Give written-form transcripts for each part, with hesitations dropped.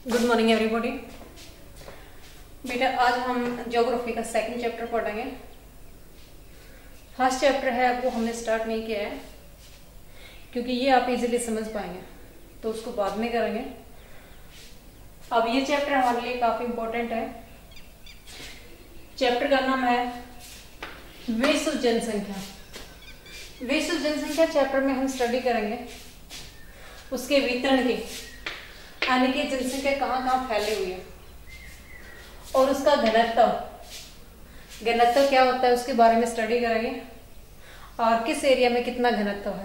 Good morning everybody. बेटा आज हम ज्योग्राफी का सेकंड चैप्टर पढ़ेंगे। फर्स्ट चैप्टर है वो हमने स्टार्ट नहीं किया है क्योंकि ये आप इजीली समझ पाएंगे, तो उसको बाद में करेंगे। अब ये चैप्टर हमारे लिए काफी इंपॉर्टेंट है। चैप्टर का नाम है विश्व जनसंख्या। विश्व जनसंख्या चैप्टर में हम स्टडी करेंगे उसके वितरण की, यानी कि जनसंख्या कहाँ कहाँ फैली हुई है और उसका घनत्व क्या होता है उसके बारे में स्टडी करेंगे, और किस एरिया में कितना घनत्व है,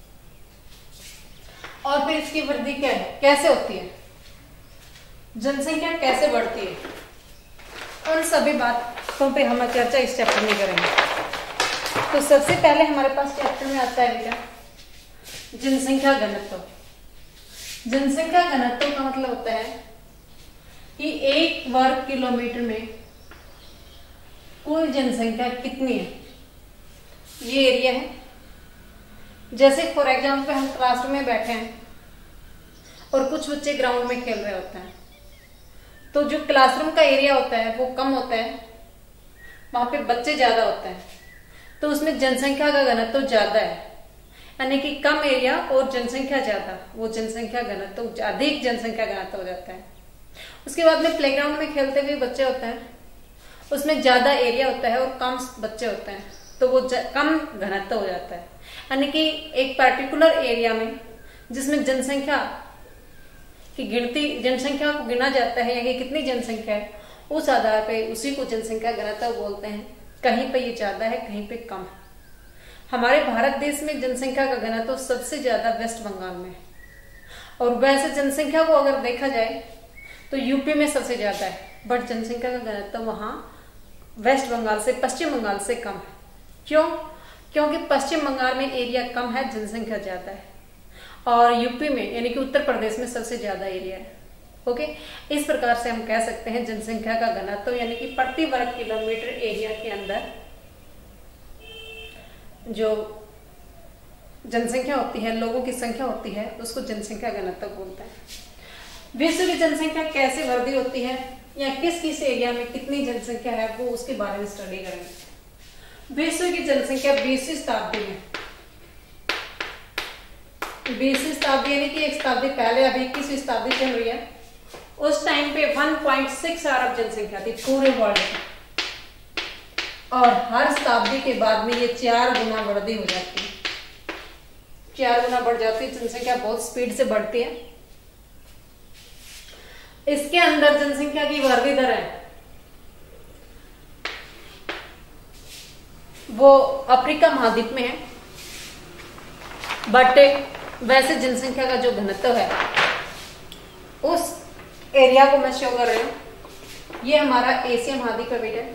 और फिर इसकी वृद्धि क्या है, कैसे होती है, जनसंख्या कैसे बढ़ती है, उन सभी बातों पे हम चर्चा इस चैप्टर में करेंगे। तो सबसे पहले हमारे पास चैप्टर में आता है बेटा जनसंख्या घनत्व। जनसंख्या घनत्व का मतलब होता है कि 1 वर्ग किलोमीटर में कुल जनसंख्या कितनी है, ये एरिया है। जैसे फॉर एग्जाम्पल हम क्लासरूम में बैठे हैं और कुछ बच्चे ग्राउंड में खेल रहे होते हैं, तो जो क्लासरूम का एरिया होता है वो कम होता है, वहां पे बच्चे ज्यादा होते हैं, तो उसमें जनसंख्या का घनत्व ज्यादा है, यानी कि कम एरिया और जनसंख्या ज्यादा, वो जनसंख्या घनत्व अधिक जनसंख्या घनत्व हो जाता है। उसके बाद में प्लेग्राउंड में खेलते हुए बच्चे होते हैं, उसमें ज्यादा एरिया होता है और कम बच्चे होते हैं, तो वो कम घनत्व हो जाता है। यानी कि एक पर्टिकुलर एरिया में जिसमें जनसंख्या की गिनती, जनसंख्या को गिना जाता है, यानी कितनी जनसंख्या है, उस आधार पर उसी को जनसंख्या घनत्व बोलते हैं। कहीं पे ये ज्यादा है, कहीं पे कम है। हमारे भारत देश में जनसंख्या का घनत्व सबसे ज्यादा वेस्ट बंगाल में है, और वैसे जनसंख्या को अगर देखा जाए तो यूपी में सबसे ज्यादा है, बट जनसंख्या का घनत्व वहां वेस्ट बंगाल से, पश्चिम बंगाल से कम है। क्यों? क्योंकि पश्चिम बंगाल में एरिया कम है, जनसंख्या ज्यादा है, और यूपी में यानी कि उत्तर प्रदेश में सबसे ज्यादा एरिया है। ओके, इस प्रकार से हम कह सकते हैं जनसंख्या का घनत्व यानी कि प्रति वर्ग किलोमीटर एरिया के अंदर जो जनसंख्या होती है, लोगों की संख्या होती है, उसको जनसंख्या घनत्व बोलते हैं। विश्व की जनसंख्या कैसे वृद्धि होती है या किस किस एरिया में कितनी जनसंख्या है, वो उसके बारे में स्टडी करेंगे। विश्व की जनसंख्या 20वीं शताब्दी में, 20वीं शताब्दी यानी कि एक शताब्दी पहले, अभी 21वीं शताब्दी चल रही है, उस टाइम पे 1.6 अरब जनसंख्या थी पूरे वर्ल्ड की, और हर शताब्दी के बाद में ये 4 गुना वृद्धि हो जाती है, 4 गुना बढ़ जाती है। जनसंख्या बहुत स्पीड से बढ़ती है। इसके अंदर जनसंख्या की वृद्धि दर है वो अफ्रीका महाद्वीप में है, बट वैसे जनसंख्या का जो घनत्व है उस एरिया को मैं शो कर रही हूं। ये हमारा एशिया महाद्वीप है बेटा,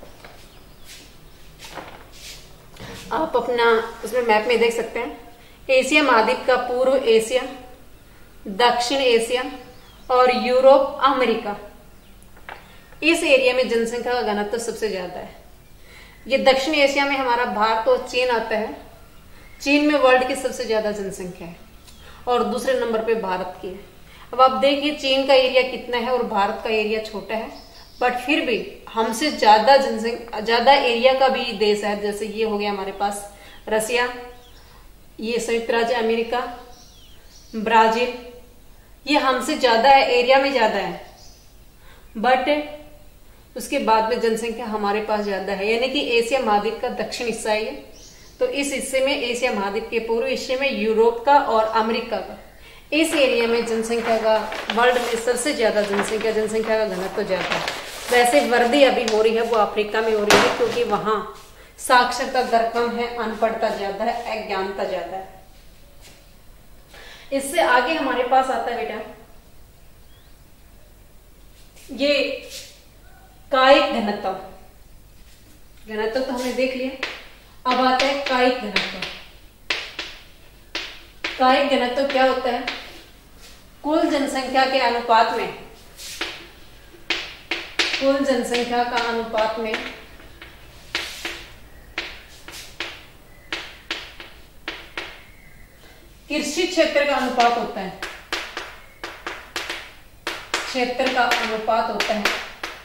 आप अपना उसमें मैप में देख सकते हैं। एशिया महाद्वीप का पूर्व एशिया, दक्षिण एशिया और यूरोप, अमेरिका, इस एरिया में जनसंख्या का घनत्व सबसे ज्यादा है। ये दक्षिण एशिया में हमारा भारत और चीन आता है। चीन में वर्ल्ड की सबसे ज्यादा जनसंख्या है और दूसरे नंबर पे भारत की है। अब आप देखिए चीन का एरिया कितना है और भारत का एरिया छोटा है, बट फिर भी हमसे ज्यादा जनसंख्या, ज्यादा एरिया का भी देश है। जैसे ये हो गया हमारे पास रसिया, ये संयुक्त राज्य अमेरिका, ब्राजील, ये हमसे ज्यादा है, एरिया में ज्यादा है, बट उसके बाद में जनसंख्या हमारे पास ज्यादा है। यानी कि एशिया महाद्वीप का दक्षिण हिस्सा है ये, तो इस हिस्से में, एशिया महाद्वीप के पूर्व हिस्से में यूरोप का और अमेरिका का, इस एरिया में जनसंख्या का वर्ल्ड में सबसे ज्यादा जनसंख्या का घनत्व ज्यादा है। वैसे वृद्धि अभी हो रही है वो अफ्रीका में हो रही है, क्योंकि वहां साक्षरता दर कम है, अनपढ़ता ज्यादा है, अज्ञानता ज्यादा है। इससे आगे हमारे पास आता है बेटा ये कायिक घनत्व। घनत्व तो हमने देख लिया, अब आता है कायिक घनत्व। कायिक घनत्व क्या होता है? कुल जनसंख्या के अनुपात में, कुल जनसंख्या का अनुपात में कृषि क्षेत्र का अनुपात होता है। क्षेत्र का अनुपात होता है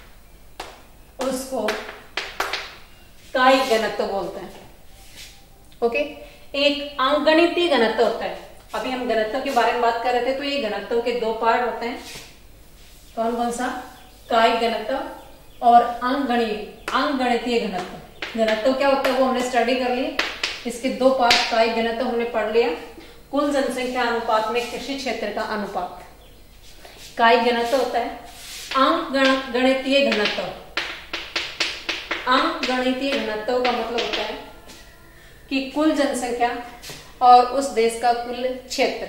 उसको कायिक घनत्व बोलते हैं। ओके, एक अंकगणितीय घनत्व होता है। अभी हम घनत्व के बारे में बात कर रहे थे, तो ये घनत्व के दो पार्ट होते हैं। कौन कौन सा? कायिक घनत्व और अंकगणितीय घनत्व। घनत्व क्या होता है वो हमने स्टडी कर लिया, इसके दो पार्ट। कायिक घनत्व हमने पढ़ लिया, कुल जनसंख्या अनुपात में कृषि क्षेत्र का अनुपात। कायिक घनत्व होता है अंकगणितीय घनत्व। अंकगणितीय घनत्व का मतलब होता है कि कुल जनसंख्या और उस देश का कुल क्षेत्र,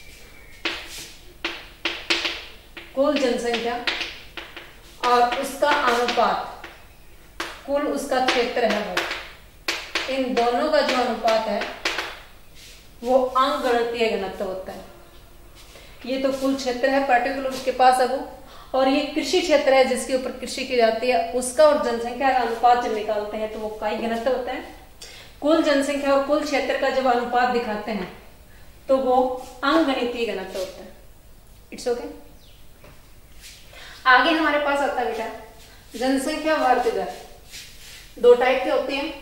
कुल जनसंख्या और उसका अनुपात, कुल उसका क्षेत्र है वो, इन दोनों का जो अनुपात है वो अंकगणितीय घनत्व होता है। ये तो कुल क्षेत्र है पर्टिकुलर उसके पास है वो, और ये कृषि क्षेत्र है जिसके ऊपर कृषि की जाती है, उसका और जनसंख्या का अनुपात जब निकालते हैं तो वो कायिक घनत्व होता है। कुल जनसंख्या और कुल क्षेत्र का जब अनुपात दिखाते हैं तो वो अंकगणितीय घनत्व होता है। It's okay. आगे हमारे पास आता है बेटा जनसंख्या वृद्धि दर। दो टाइप के होते हैं।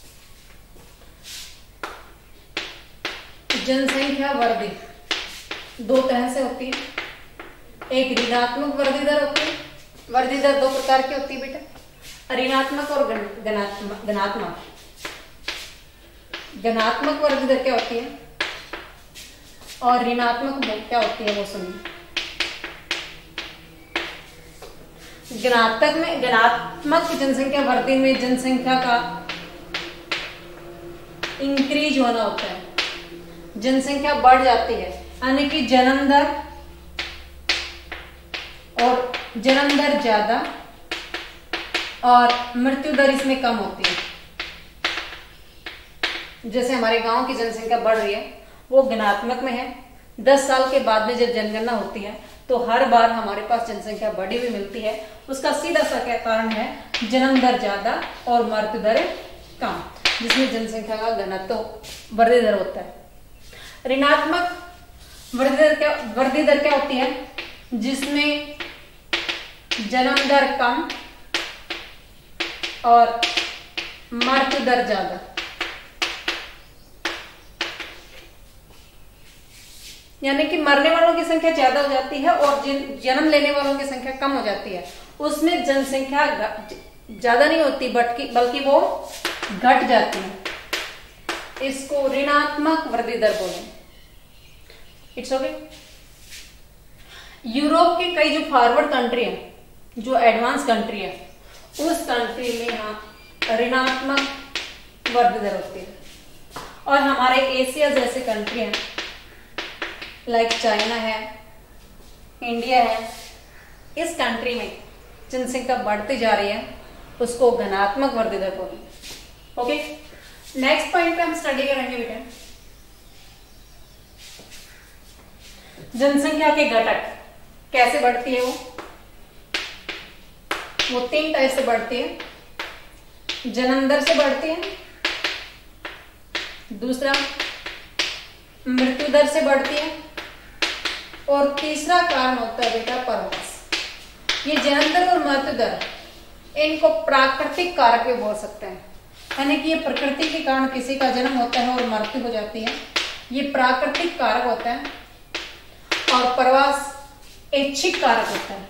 जनसंख्या वृद्धि दो तरह से होती है। एक ऋणात्मक वृद्धि दर होती है। वृद्धि दर दो प्रकार की होती है बेटा, ऋणात्मक और धनात्मक। धनात्मक वृद्धि दर क्या होती है और ऋणात्मक क्या होती है वो सुनिए। धनात्मक जनसंख्या वृद्धि में जनसंख्या का इंक्रीज होना होता है, जनसंख्या बढ़ जाती है, यानी कि जन्म दर और जन्म दर ज्यादा और मृत्यु दर इसमें कम होती है। जैसे हमारे गांव की जनसंख्या बढ़ रही है वो धनात्मक में है। 10 साल के बाद में जब जनगणना होती है तो हर बार हमारे पास जनसंख्या बढ़ी हुई मिलती है। उसका सीधा सा क्या कारण है, जन्म दर ज्यादा और मृत्यु दर कम, जिसमें जनसंख्या का घनत्व वृद्धि दर होता है। ऋणात्मक वृद्धि दर क्या होती है, जिसमें जन्म दर कम और मृत्यु दर ज्यादा। यानी कि मरने वालों की संख्या ज्यादा हो जाती है और जन्म लेने वालों की संख्या कम हो जाती है। उसमें जनसंख्या ज्यादा नहीं होती बल्कि वो घट जाती है। इसको ऋणात्मक वृद्धि दर बोले। It's okay. यूरोप के कई जो फॉरवर्ड कंट्री है, जो एडवांस कंट्री है, उस कंट्री में यहाँ ऋणात्मक वृद्धि दर होती है। और हमारे एशिया जैसे कंट्री है लाइक चाइना है, इंडिया है, इस कंट्री में जनसंख्या बढ़ती जा रही है, उसको धनात्मक वृद्धि दर बोलेंगे। ओके, नेक्स्ट पॉइंट पे हम स्टडी करेंगे बेटा जनसंख्या के घटक कैसे बढ़ती है। वो 3 टाइप से बढ़ती है। जन्म दर से बढ़ती है, दूसरा मृत्यु दर से बढ़ती है, और तीसरा कारण होता है बेटा परवास। ये जन्म दर और मृत्यु दर, इनको प्राकृतिक कारक भी बोल सकते हैं, यानी कि ये प्रकृति के कारण किसी का जन्म होता है और मृत्यु हो जाती है, ये प्राकृतिक कारक होता है। और परवास ऐच्छिक कारक होता है।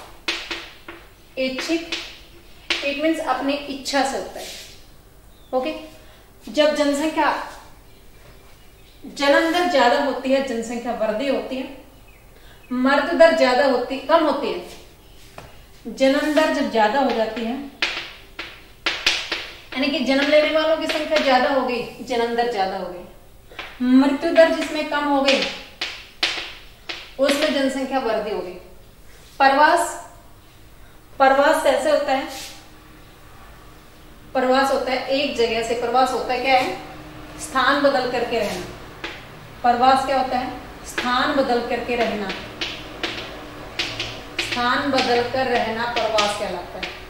ऐच्छिक इट मीन्स अपनी इच्छा से होता है। ओके, जब जनसंख्या जन्म दर ज्यादा होती है, जनसंख्या वृद्धि होती है, मृत्यु दर कम होती है। जन्म दर जब ज्यादा हो जाती है, यानी कि जन्म लेने वालों की संख्या ज्यादा हो गई, जन्म दर ज्यादा हो गई। मृत्यु दर जिसमें कम हो गई, उसमें जनसंख्या वृद्धि हो गई। परवास कैसे होता है? प्रवास होता है एक जगह से, प्रवास होता है क्या है, स्थान बदल करके रहना। प्रवास क्या होता है? स्थान बदल करके रहना। स्थान बदल कर रहना प्रवास कहलाता है।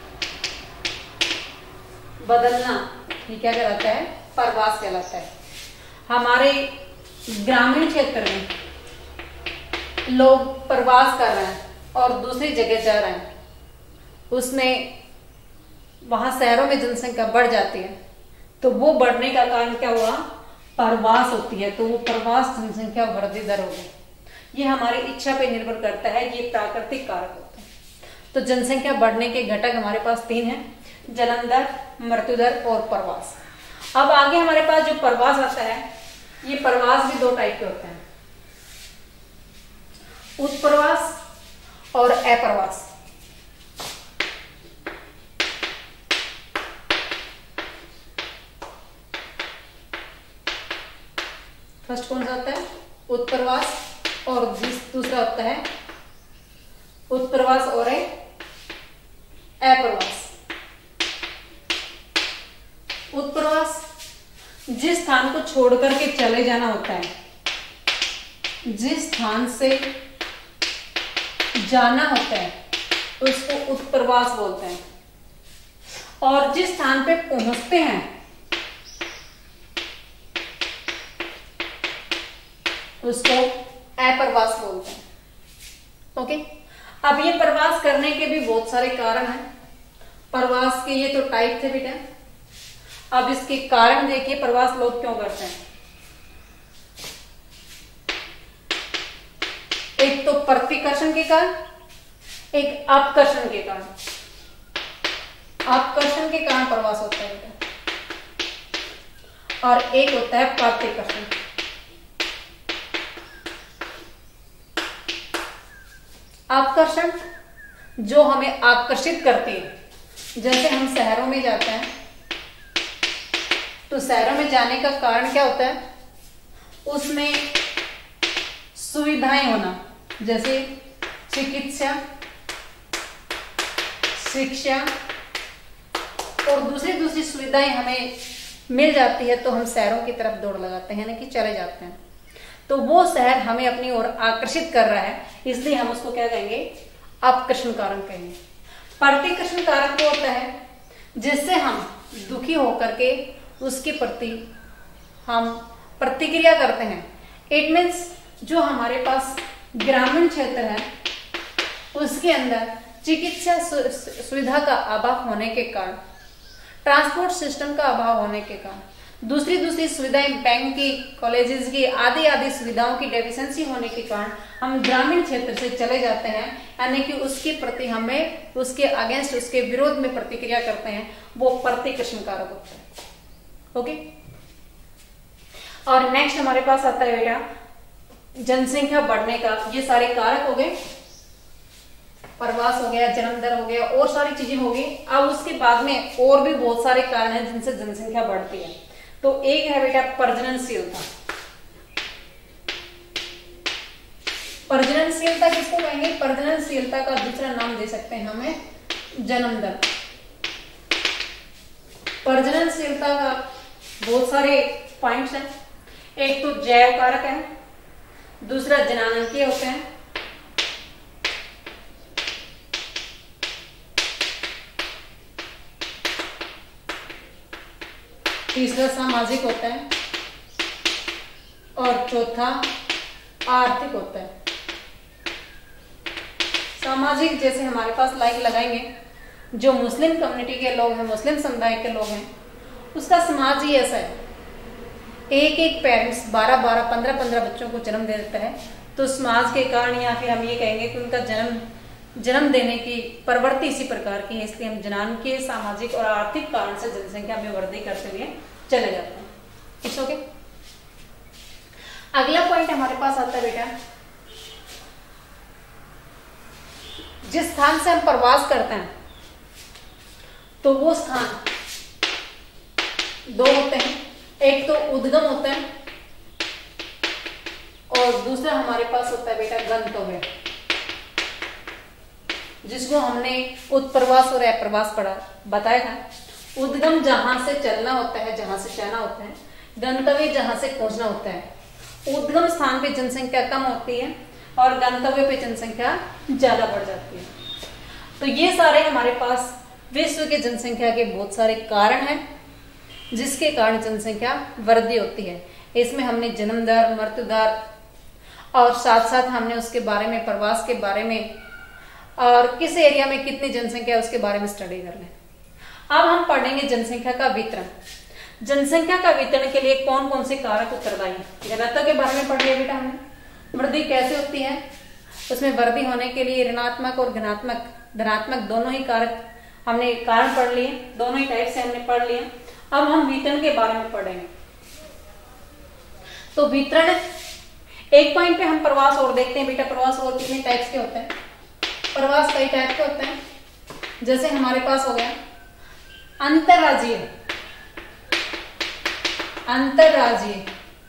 बदलना ये क्या कहलाता है? प्रवास कहलाता है। हमारे ग्रामीण क्षेत्र में लोग प्रवास कर रहे हैं, और दूसरी जगह जा रहे हैं, उसमें वहां शहरों में जनसंख्या बढ़ जाती है, तो वो बढ़ने का कारण क्या हुआ, प्रवास होती है, तो वो प्रवास जनसंख्या वृद्धि दर होगी। ये हमारी इच्छा पे निर्भर करता है, ये प्राकृतिक कारक होते हैं। तो जनसंख्या बढ़ने के घटक हमारे पास 3 हैं, जन्म दर, मृत्यु दर और प्रवास। अब आगे हमारे पास जो प्रवास आता है, ये प्रवास भी 2 टाइप के होते हैं, उत्प्रवास और अप्रवास। फर्स्ट कौन सा होता है, उत्प्रवास, और दूसरा होता है उत्प्रवास और अप्रवास। उत्प्रवास जिस स्थान को छोड़ करके चले जाना होता है, जिस स्थान से जाना होता है उसको उत्प्रवास बोलते हैं, और जिस स्थान पे पहुंचते हैं उसको अप्रवास बोलते हैं। ओके, अब ये प्रवास करने के भी बहुत सारे कारण हैं। प्रवास के ये तो टाइप थे बेटा, अब इसके कारण देखिए प्रवास लोग क्यों करते हैं। एक तो प्रतिकर्षण के कारण, एक अपकर्षण के कारण। अपकर्षण के कारण प्रवास होता है बेटा, और एक होता है प्रतिकर्षण। आकर्षण जो हमें आकर्षित करती है, जैसे हम शहरों में जाते हैं, तो शहरों में जाने का कारण क्या होता है, उसमें सुविधाएं होना, जैसे चिकित्सा, शिक्षा और दूसरी सुविधाएं हमें मिल जाती है, तो हम शहरों की तरफ दौड़ लगाते हैं, यानी कि चले जाते हैं। तो वो शहर हमें अपनी ओर आकर्षित कर रहा है, इसलिए हम उसको क्या कहेंगे, अपकर्षण कारक कहेंगे। प्रतिकर्षण कारक वो होता है जिससे हम दुखी होकर के उसके प्रति हम प्रतिक्रिया करते हैं। इट मीन्स जो हमारे पास ग्रामीण क्षेत्र है उसके अंदर चिकित्सा सुविधा का अभाव होने के कारण, ट्रांसपोर्ट सिस्टम का अभाव होने के कारण, दूसरी सुविधाएं, बैंक की, कॉलेजेस की, आदि सुविधाओं की डेफिशिएंसी होने के कारण हम ग्रामीण क्षेत्र से चले जाते हैं, यानी कि उसके प्रति हमें उसके अगेंस्ट, उसके विरोध में प्रतिक्रिया करते हैं, वो प्रतिकर्षण कारक होता है। ओके, और नेक्स्ट हमारे पास आता है बेटा जनसंख्या बढ़ने का। ये सारे कारक हो गए, प्रवास हो गया, जन्म दर हो गया, और सारी चीजें हो गई। अब उसके बाद में और भी बहुत सारे कारण हैं जिनसे जनसंख्या बढ़ती है। तो एक है बेटा प्रजननशीलता। प्रजननशीलता किसको कहेंगे, प्रजननशीलता का दूसरा नाम दे सकते हैं हमें जन्म दर। प्रजननशीलता का बहुत सारे पॉइंट्स हैं, एक तो जैव कारक है, दूसरा जनांकीय होते हैं, तीसरा सामाजिक होता है, और चौथा आर्थिक होता है। सामाजिक जैसे हमारे पास लाइक लगाएंगे, जो मुस्लिम कम्युनिटी के लोग हैं, मुस्लिम समुदाय के लोग हैं, उसका समाज ही ऐसा है, एक पेरेंट्स 12 15 बच्चों को जन्म दे देता है, तो समाज के कारण, या फिर हम ये कहेंगे कि उनका जन्म देने की प्रवृत्ति इसी प्रकार की है, इसलिए हम जनांकीय, सामाजिक और आर्थिक कारण से जनसंख्या में वृद्धि करते हुए चले जाते हैं। It's okay. अगला पॉइंट हमारे पास आता है बेटा, जिस स्थान से हम प्रवास करते हैं तो वो स्थान 2 होते हैं, एक तो उद्गम होता है और दूसरा हमारे पास होता है बेटा गंतव्य, जिसको हमने उत्प्रवास और अप्रवास बताया था। उद्गम जहां से चलना होता है, जहां से जाना होता है, गंतव्य जहां से पहुंचना होता है। उद्गम स्थान पे जनसंख्या कम होती है और गंतव्य पे जनसंख्या ज्यादा बढ़ जाती है। तो ये सारे हमारे पास विश्व के जनसंख्या के बहुत सारे कारण हैं जिसके कारण जनसंख्या वृद्धि होती है। इसमें हमने जन्म दर, मृत्यु दर और साथ साथ हमने उसके बारे में, प्रवास के बारे में और किस एरिया में कितनी जनसंख्या है उसके बारे में स्टडी कर लें। अब हम पढ़ेंगे जनसंख्या का वितरण। जनसंख्या का वितरण के लिए कौन कौन से कारक उत्तरदायी हैं। घनत्व के बारे में पढ़ लिया बेटा हमने। वृद्धि कैसे होती है, उसमें वृद्धि होने के लिए ऋणात्मक और धनात्मक दोनों ही कारक हमने कारण पढ़ लिए, दोनों ही टाइप से हमने पढ़ लिए। अब हम वितरण के बारे में पढ़ेंगे। तो वितरण एक पॉइंट पे हम प्रवास और देखते हैं बेटा। प्रवास और कितने टाइप्स के होते हैं। प्रवास कई टाइप के होते हैं। जैसे हमारे पास हो गया अंतरराज्यीय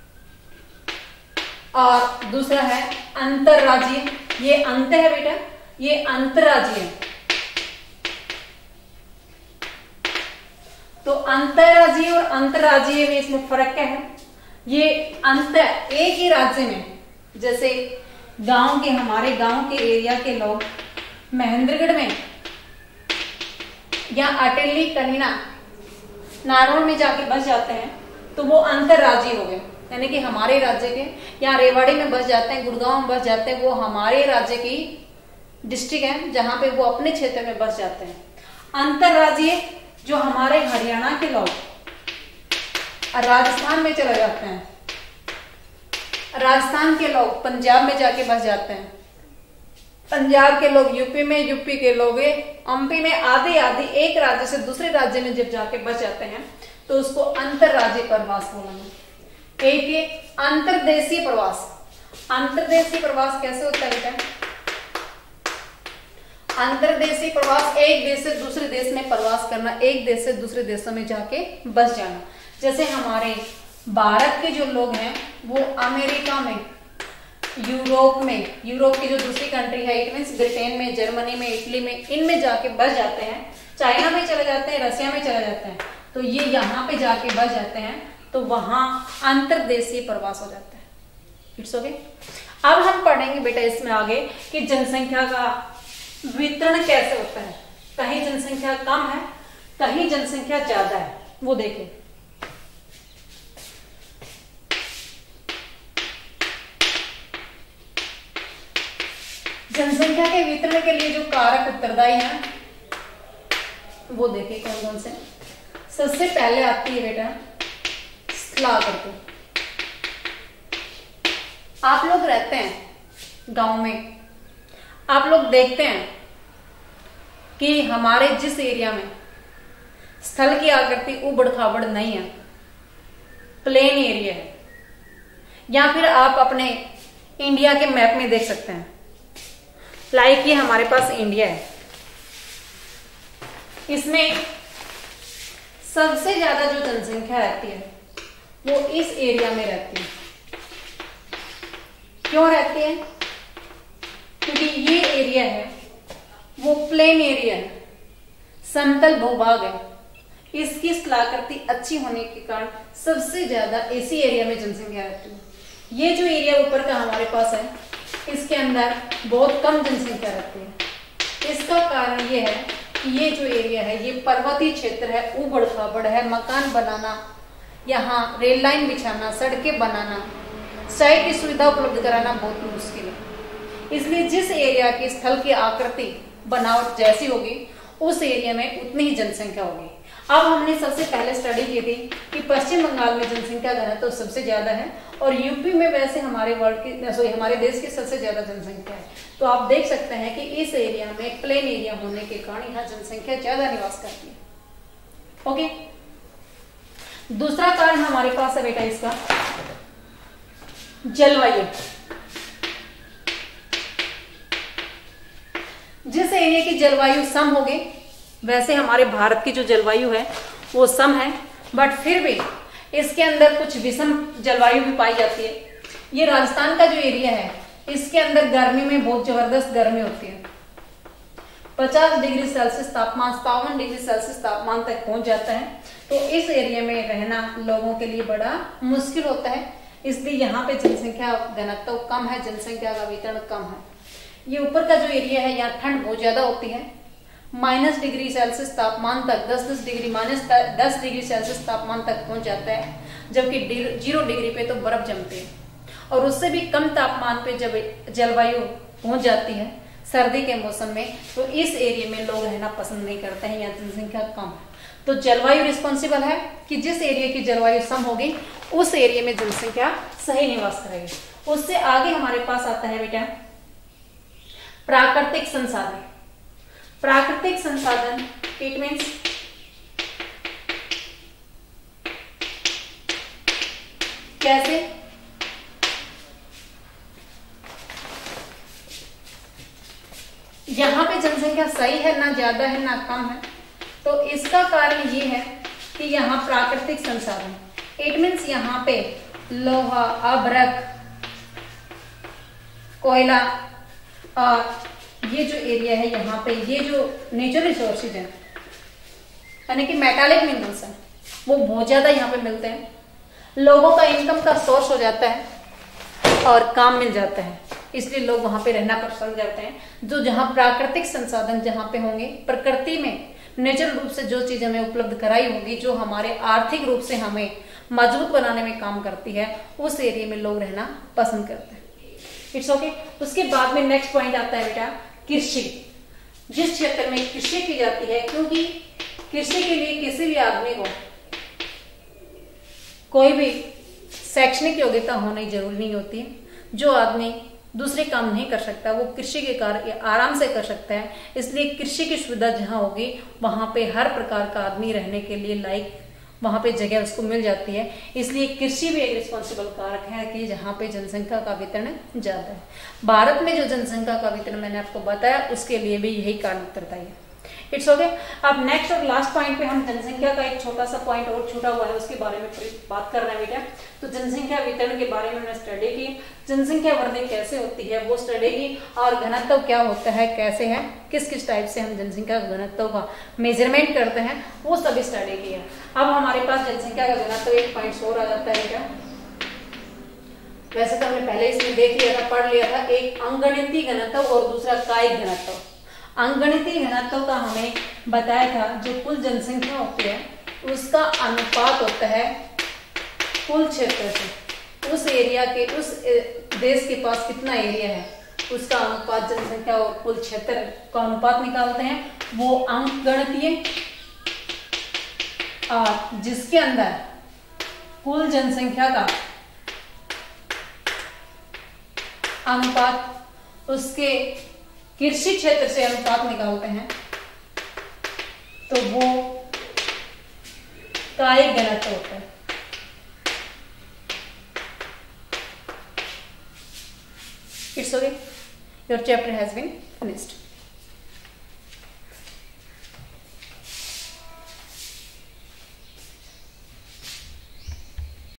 और दूसरा है अंतरराज्यीय। ये अंत है बेटा, ये अंतरराज्यीय है। तो अंतरराज्यीय और अंतरराज्यीय में इसमें फर्क क्या है। ये अंतर एक ही राज्य में, जैसे हमारे गांव के एरिया के लोग महेंद्रगढ़ में या अटेली कनीना नारौल में जाके बस जाते हैं, तो वो अंतरराज्यीय हो गए। यानी कि हमारे राज्य के या रेवाड़ी में बस जाते हैं, गुड़गांव में बस जाते हैं, वो हमारे राज्य की डिस्ट्रिक्ट है जहां पे वो अपने क्षेत्र में बस जाते हैं। अंतरराज्यीय जो हमारे हरियाणा के लोग राजस्थान में चले जाते हैं, राजस्थान के लोग पंजाब में जाके बस जाते हैं, पंजाब के लोग यूपी में, यूपी के लोग एमपी में, आदि एक राज्य से दूसरे राज्य में जब जाके बस जाते हैं तो उसको अंतरराज्यीय प्रवास बोलेंगे। एक ये अंतरदेशीय प्रवास। अंतरदेशीय प्रवास कैसे होता है बेटा। अंतरदेशीय प्रवास एक देश से दूसरे देश में प्रवास करना, एक देश से दूसरे देशों में जाके बस जाना। जैसे हमारे भारत के जो लोग हैं वो अमेरिका में, यूरोप की जो दूसरी कंट्री है, इट मीन्स ब्रिटेन में, जर्मनी में, इटली में, इनमें जाके बस जाते हैं, चाइना में चले जाते हैं, रसिया में चले जाते हैं, तो ये यहाँ पे जाके बस जाते हैं, तो वहां अंतरदेशीय प्रवास हो जाता है। It's okay. अब हम पढ़ेंगे बेटा इसमें आगे कि जनसंख्या का वितरण कैसे होता है। कहीं जनसंख्या कम है, कहीं जनसंख्या ज्यादा है, वो देखें। जनसंख्या के वितरण के लिए जो कारक उत्तरदायी हैं वो देखें कौन कौन से। सबसे पहले आती है बेटा स्थलाकृति। आप लोग रहते हैं गांव में, आप लोग देखते हैं कि हमारे जिस एरिया में स्थल की आकृति उबड़ खाबड़ नहीं है, प्लेन एरिया है, या फिर आप अपने इंडिया के मैप में देख सकते हैं। लाइक ये हमारे पास इंडिया है, इसमें सबसे ज्यादा जो जनसंख्या रहती है वो इस एरिया में रहती है। क्यों रहती है? क्योंकि ये एरिया है वो प्लेन एरिया है, समतल भूभाग है। इसकी स्थलाकृति अच्छी होने के कारण सबसे ज्यादा इसी एरिया में जनसंख्या रहती है। ये जो एरिया ऊपर का हमारे पास है, इसके अंदर बहुत कम जनसंख्या रहती है। इसका कारण ये है कि ये जो एरिया है ये पर्वतीय क्षेत्र है, उबड़ खाबड़ है, मकान बनाना, यहाँ रेल लाइन बिछाना, सड़कें बनाना, सिंचाई की सुविधा उपलब्ध कराना बहुत मुश्किल है। इसलिए जिस एरिया की स्थल की आकृति बनावट जैसी होगी उस एरिया में उतनी ही जनसंख्या होगी। अब हमने सबसे पहले स्टडी की थी कि पश्चिम बंगाल में जनसंख्या घनत्व तो सबसे ज्यादा है और यूपी में वैसे हमारे हमारे देश की सबसे ज्यादा जनसंख्या है। तो आप देख सकते हैं कि इस एरिया में प्लेन एरिया होने के कारण यहाँ जनसंख्या ज्यादा निवास करती है। ओके, दूसरा कारण हमारे पास है बेटा इसका जलवायु। जिस एरिया की जलवायु सम होगी, वैसे हमारे भारत की जो जलवायु है वो सम है, बट फिर भी इसके अंदर कुछ विषम जलवायु भी पाई जाती है। ये राजस्थान का जो एरिया है इसके अंदर गर्मी में बहुत जबरदस्त गर्मी होती है। 50 डिग्री सेल्सियस तापमान, 57 डिग्री सेल्सियस तापमान तक पहुंच जाता है। तो इस एरिया में रहना लोगों के लिए बड़ा मुश्किल होता है, इसलिए यहाँ पे जनसंख्या घनत्व कम है, जनसंख्या का वितरण कम है। ये ऊपर का जो एरिया है यहाँ ठंड बहुत ज्यादा होती है, -10 डिग्री सेल्सियस तापमान तक, 10 डिग्री -10 डिग्री सेल्सियस तापमान तक पहुंच जाता है, जबकि 0 डिग्री पे तो बर्फ जमती है। और उससे भी कम तापमान पे जब जलवायु पहुंच जाती है सर्दी के मौसम में, तो इस एरिया में लोग रहना पसंद नहीं करते हैं, यहाँ जनसंख्या कम है। तो जलवायु रिस्पॉन्सिबल है कि जिस एरिया की जलवायु सम होगी उस एरिया में जनसंख्या सही निवास करेगी। उससे आगे हमारे पास आता है बेटा प्राकृतिक संसाधन। प्राकृतिक संसाधन इट मीन्स कैसे? यहां पे जनसंख्या सही है, ना ज्यादा है ना कम है, तो इसका कारण ये है कि यहाँ प्राकृतिक संसाधन इट मीन्स यहाँ पे लोहा, अभ्रक, कोयला और ये जो एरिया है यहाँ पे ये जो नेचुरल रिसोर्सेज है यानी कि मेटालिक मिनरल्स हैं वो बहुत ज्यादा यहाँ पे मिलते हैं। लोगों का इनकम का सोर्स हो जाता है और काम मिल जाता है, इसलिए लोग वहां पे रहना पसंद करते हैं। जो जहां प्राकृतिक संसाधन जहां पे होंगे, प्रकृति में नेचुरल रूप से जो चीज हमें उपलब्ध कराई होगी, जो हमारे आर्थिक रूप से हमें मजबूत बनाने में काम करती है, उस एरिया में लोग रहना पसंद करते हैं। It's okay. उसके बाद में नेक्स्ट पॉइंट आता है बेटा कृषि। जिस क्षेत्र में कृषि की जाती है, क्योंकि कृषि के लिए किसी भी आदमी को कोई भी शैक्षणिक योग्यता होनी जरूरी नहीं होती है। जो आदमी दूसरे काम नहीं कर सकता वो कृषि के कार्य आराम से कर सकता है। इसलिए कृषि की सुविधा जहां होगी वहां पे हर प्रकार का आदमी रहने के लिए लायक वहां पे जगह उसको मिल जाती है। इसलिए कृषि भी एक रिस्पॉन्सिबल कारक है कि जहां पे जनसंख्या का वितरण ज्यादा है। भारत में जो जनसंख्या का वितरण मैंने आपको बताया उसके लिए भी यही कारण उत्तरदायी है। It's okay. अब नेक्स्ट और लास्ट पॉइंट पे हम जनसंख्या का एक छोटा सा पॉइंट और छूटा हुआ है उसके बारे में बात कर रहे हैं बेटा। तो जनसंख्या वितरण के बारे में हमने स्टडी की, जनसंख्या वृद्धि कैसे होती है वो स्टडी की, और घनत्व क्या होता है, कैसे है, किस किस टाइप से हम जनसंख्या घनत्व का मेजरमेंट करते हैं वो सभी स्टडी की है। अब हमारे पास जनसंख्या का घनत्व एक पॉइंट और आ जाता है बेटा। वैसे तो हमने पहले इसमें देख लिया था, पढ़ लिया था, एक अंगणितीय घनत्व और दूसरा कायिक घनत्व। अंगणितीय घनत्व का हमें बताया था जो कुल जनसंख्या होती है उसका अनुपात होता है कुल क्षेत्र से, उस एरिया के, उस देश के पास कितना एरिया है उसका अनुपात जनसंख्या और कुल क्षेत्र का अनुपात निकालते हैं, वो अंकगणितीय, और जिसके अंदर कुल जनसंख्या का अनुपात उसके कृषि क्षेत्र से अनुपात निकालते हैं तो वो कायिक घनत्व होता है। It's okay. Your chapter has been finished.